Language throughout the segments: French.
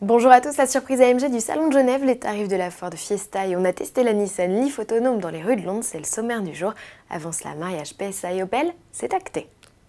Bonjour à tous, la surprise AMG du Salon de Genève, les tarifs de la Ford Fiesta et on a testé la Nissan Leaf autonome dans les rues de Londres, c'est le sommaire du jour. Avant cela, mariage PSA et Opel, c'est acté.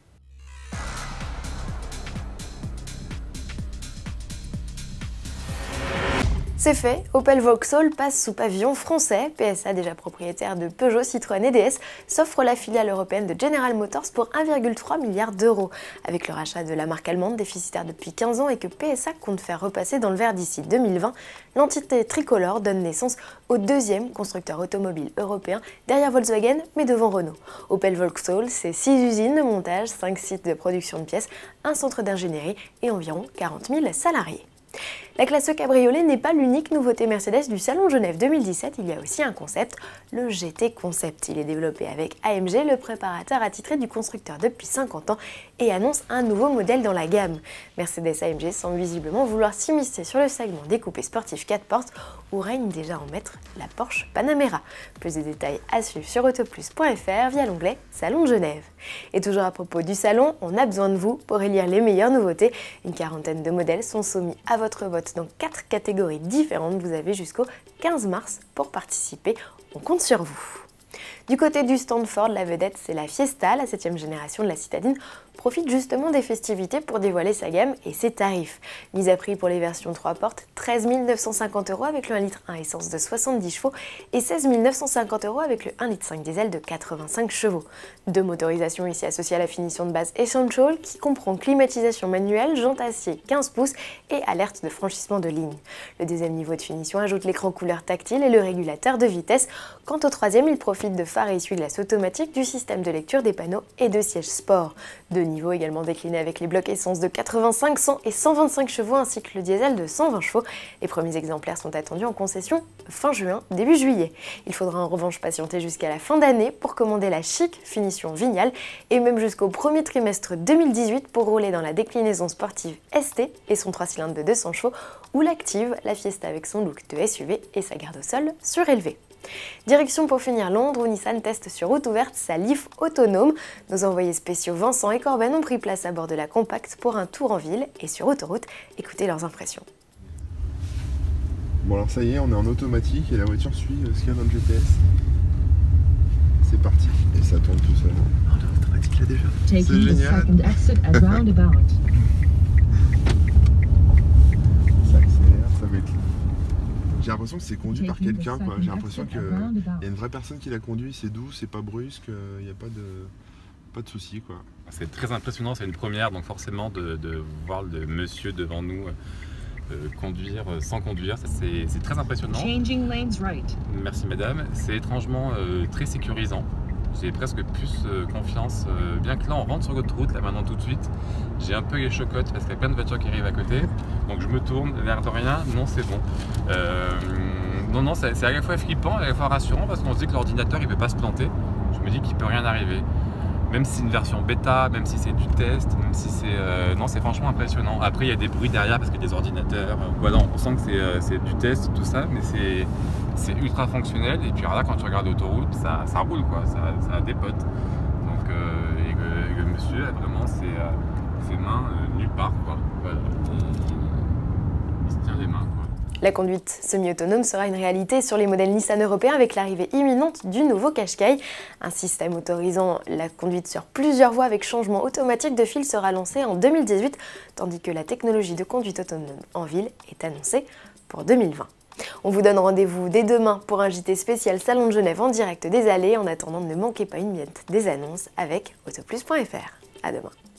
C'est fait, Opel Vauxhall passe sous pavillon français. PSA, déjà propriétaire de Peugeot, Citroën et DS, s'offre la filiale européenne de General Motors pour 1,3 milliard d'euros. Avec le rachat de la marque allemande, déficitaire depuis 15 ans et que PSA compte faire repasser dans le vert d'ici 2020, l'entité tricolore donne naissance au deuxième constructeur automobile européen, derrière Volkswagen mais devant Renault. Opel Vauxhall, c'est 6 usines de montage, 5 sites de production de pièces, un centre d'ingénierie et environ 40 000 salariés. La classe cabriolet n'est pas l'unique nouveauté Mercedes du Salon Genève 2017, il y a aussi un concept, le GT Concept. Il est développé avec AMG, le préparateur attitré du constructeur depuis 50 ans, et annonce un nouveau modèle dans la gamme. Mercedes-AMG semble visiblement vouloir s'immiscer sur le segment des coupés sportifs 4 portes, où règne déjà en maître la Porsche Panamera. Plus de détails à suivre sur autoplus.fr via l'onglet Salon de Genève. Et toujours à propos du salon, on a besoin de vous pour élire les meilleures nouveautés. Une quarantaine de modèles sont soumis à votre vote dans 4 catégories différentes. Vous avez jusqu'au 15 mars pour participer. On compte sur vous. Du côté du stand Ford, la vedette, c'est la Fiesta, la 7e génération de la citadine, profite justement des festivités pour dévoiler sa gamme et ses tarifs. Mise à prix pour les versions 3 portes, 13 950 € avec le 1,1 litre essence de 70 chevaux et 16 950 € avec le 1,5 litre diesel de 85 chevaux. Deux motorisations ici associées à la finition de base Essential qui comprend climatisation manuelle, jante acier 15 pouces et alerte de franchissement de ligne. Le deuxième niveau de finition ajoute l'écran couleur tactile et le régulateur de vitesse. Quant au troisième, il profite de phares et essuie-glaces automatiques, du système de lecture des panneaux et de sièges sport. Deux niveaux également déclinés avec les blocs essence de 85, 100 et 125 chevaux ainsi que le diesel de 120 chevaux. Les premiers exemplaires sont attendus en concession fin juin, début juillet. Il faudra en revanche patienter jusqu'à la fin d'année pour commander la chic finition Vignale et même jusqu'au premier trimestre 2018 pour rouler dans la déclinaison sportive ST et son 3 cylindres de 200 chevaux ou l'Active, la Fiesta avec son look de SUV et sa garde au sol surélevée. Direction pour finir Londres où Nissan teste sur route ouverte sa Leaf autonome. Nos envoyés spéciaux Vincent et Corben ont pris place à bord de la compacte pour un tour en ville et sur autoroute. Écoutez leurs impressions. Bon alors ça y est, on est en automatique et la voiture suit ce qu'il y a dans le GPS. C'est parti. Et ça tourne tout seul. On est en automatique là déjà. C'est génial. Ça accélère, ça met. J'ai l'impression que c'est conduit par quelqu'un, quoi. J'ai l'impression qu'il y a une vraie personne qui la conduit, c'est doux, c'est pas brusque, il n'y a pas de soucis, quoi. C'est très impressionnant, c'est une première, donc forcément de voir le monsieur devant nous conduire sans conduire, c'est très impressionnant. Merci madame, c'est étrangement très sécurisant. J'ai presque plus confiance, bien que là on rentre sur l'autoroute, là maintenant tout de suite, j'ai un peu les chocottes parce qu'il y a plein de voitures qui arrivent à côté, donc je me tourne, l'air de rien, non c'est bon. Non, c'est à la fois flippant et à la fois rassurant parce qu'on se dit que l'ordinateur il ne peut pas se planter, je me dis qu'il ne peut rien arriver. Même si c'est une version bêta, même si c'est du test, même si c'est... non, c'est franchement impressionnant. Après, il y a des bruits derrière parce qu'il y a des ordinateurs. Voilà, on sent que c'est du test, tout ça, mais c'est ultra fonctionnel. Et puis là, quand tu regardes l'autoroute, ça roule, quoi, ça dépote. Donc, et le monsieur a vraiment ses mains nulle part, quoi. Voilà. Il se tient les mains, quoi. La conduite semi-autonome sera une réalité sur les modèles Nissan européens avec l'arrivée imminente du nouveau Qashqai. Un système autorisant la conduite sur plusieurs voies avec changement automatique de fil sera lancé en 2018, tandis que la technologie de conduite autonome en ville est annoncée pour 2020. On vous donne rendez-vous dès demain pour un JT spécial Salon de Genève en direct des allées. En attendant, ne manquez pas une miette des annonces avec autoplus.fr. À demain.